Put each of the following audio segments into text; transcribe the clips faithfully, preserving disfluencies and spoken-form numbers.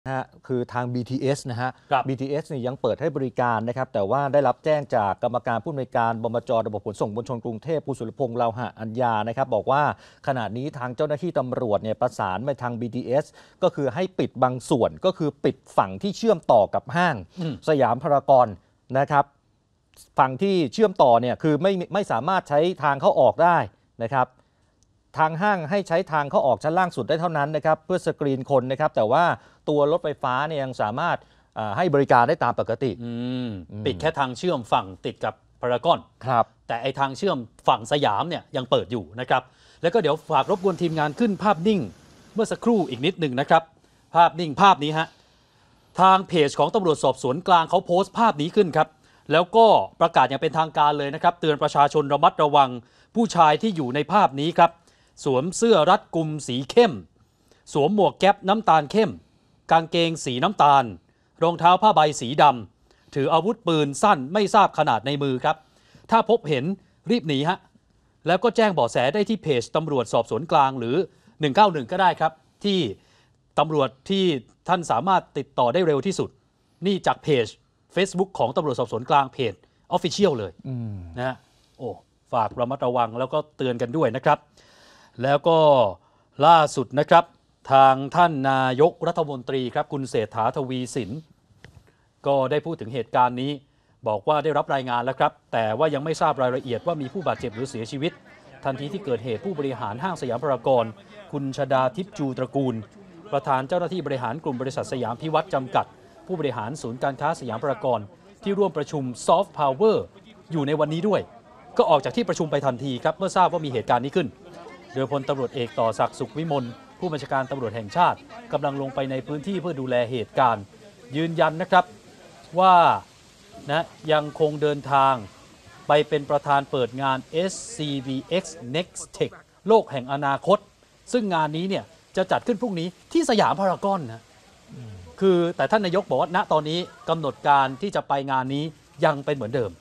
นะฮะคือทาง บี ที เอส นะฮะครับบี ที เอส เนี่ยยังเปิดให้บริการนะครับแต่ว่าได้รับแจ้งจากกรรมการผู้อำนวยการบมจ.ระบบขนส่งมวลชนกรุงเทพคุณสุรพงษ์เลาหะอัญญานะครับบอกว่าขณะนี้ทางเจ้าหน้าที่ตำรวจเนี่ยประสานไปทาง บี ที เอส ก็คือให้ปิดบางส่วนก็คือปิดฝั่งที่เชื่อมต่อกับห้างสยามพารากอนนะครับฝั่งที่เชื่อมต่อเนี่ยคือไม่ไม่สามารถใช้ทางเข้าออกได้นะครับทางห้างให้ใช้ทางเข้าออกชั้นล่างสุดได้เท่านั้นนะครับเพื่อสกรีนคนนะครับแต่ว่าตัวรถไฟฟ้าเนี่ยยังสามารถให้บริการได้ตามปกติปิดแค่ทางเชื่อมฝั่งติดกับพารากอนครับแต่ไอทางเชื่อมฝั่งสยามเนี่ยยังเปิดอยู่นะครับแล้วก็เดี๋ยวฝากรบกวนทีมงานขึ้นภาพนิ่งเมื่อสักครู่อีกนิดหนึ่งนะครับภาพนิ่งภาพนี้ฮะทางเพจของตำรวจสอบสวนกลางเขาโพสต์ภาพนี้ขึ้นครับแล้วก็ประกาศอย่างเป็นทางการเลยนะครับเตือนประชาชนระมัดระวังผู้ชายที่อยู่ในภาพนี้ครับสวมเสื้อรัดกุมสีเข้มสวมหมวกแก๊ปน้ำตาลเข้มกางเกงสีน้ำตาลรองเท้าผ้าใบสีดำถืออาวุธปืนสั้นไม่ทราบขนาดในมือครับถ้าพบเห็นรีบหนีฮะแล้วก็แจ้งเบาะแสได้ที่เพจตำรวจสอบสวนกลางหรือหนึ่งเก้าหนึ่งก็ได้ครับที่ตำรวจที่ท่านสามารถติดต่อได้เร็วที่สุดนี่จากเพจ Facebook ของตำรวจสอบสวนกลางเพจ Official เลยนะฮะโอ้ฝากระมัดระวังแล้วก็เตือนกันด้วยนะครับแล้วก็ล่าสุดนะครับทางท่านนายกรัฐมนตรีครับคุณเศรษฐาทวีสินก็ได้พูดถึงเหตุการณ์นี้บอกว่าได้รับรายงานแล้วครับแต่ว่ายังไม่ทราบรายละเอียดว่ามีผู้บาดเจ็บหรือเสียชีวิตทันทีที่เกิดเหตุผู้บริหารห้างสยามพารากอนคุณชฎาทิพย์จูตระกูลประธานเจ้าหน้าที่บริหารกลุ่มบริษัทสยามพิวัตรจำกัดผู้บริหารศูนย์การค้าสยามพารากอนที่ร่วมประชุมซอฟต์พาวเวอร์อยู่ในวันนี้ด้วยก็ออกจากที่ประชุมไปทันทีครับเมื่อทราบว่ามีเหตุการณ์นี้ขึ้นโดยพลตำรวจเอกต่อศักดิ์สุขวิมลผู้บัญชาการตำรวจแห่งชาติกำลังลงไปในพื้นที่เพื่อดูแลเหตุการณ์ยืนยันนะครับว่านะยังคงเดินทางไปเป็นประธานเปิดงาน เอส ซี วี เอ็กซ์ Next Tech โลกแห่งอนาคตซึ่งงานนี้เนี่ยจะจัดขึ้นพรุ่งนี้ที่สยามพารากอนนะคือแต่ท่านนายกบอกว่าณตอนนี้กำหนดการที่จะไปงานนี้ยังเป็นเหมือนเดิม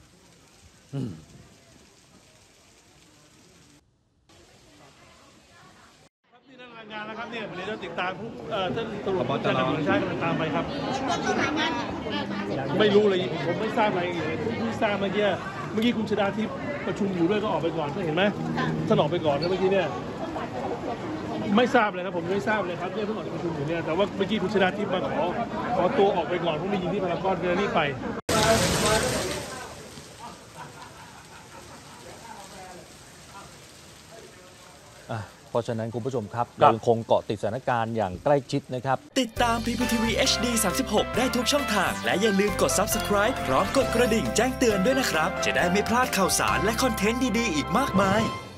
งานนะครับเนี่ยเดี๋ยวติดตามผู้ท่านตำรวจผู้จัดการตำรวจชาติกำลังตามไปครับไม่รู้เลยผมไม่ทราบอะไรเลยที่ทราบเมื่อกี้เมื่อกี้คุณชฎาทิพย์ประชุมอยู่ด้วยก็ออกไปก่อนเห็นไหมท่านออกไปก่อนนะเมื่อกี้เนี่ยไม่ทราบเลยครับผมไม่ทราบเลยครับเนี่ยเพิ่งออกจากประชุมอยู่เนี่ยแต่ว่าเมื่อกี้คุณชฎาทิพย์มาขอขอตัวออกไปก่อนเพราะมียิงที่พารากอนเดินนี่ไปเพราะฉะนั้นคุณผู้ชมครับเราคงเกาะติดสถานการณ์อย่างใกล้ชิดนะครับติดตาม พี พี ที วี เอช ดี สามสิบหก ได้ทุกช่องทางและอย่าลืมกด ซับสไครบ์ พร้อมกดกระดิ่งแจ้งเตือนด้วยนะครับจะได้ไม่พลาดข่าวสารและคอนเทนต์ดีๆอีกมากมาย